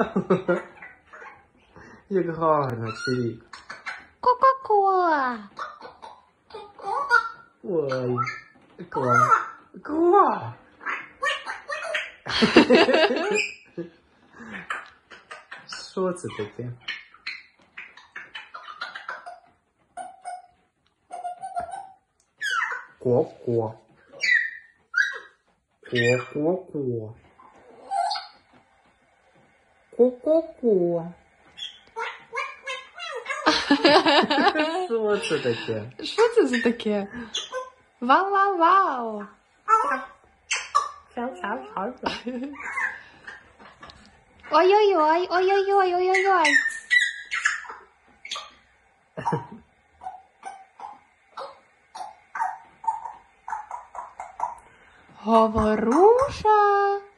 Як гарно, чирік. Кока-кола. Ой, клас. Клас. Що це таке? Ко-ко. Ко-ко-ко. Ко-ко-ко. Що це таке? Що це за таке? Вау-вау-вау. Ой-ой-ой, ой-ой-ой, ой-ой-ой. Говоруша.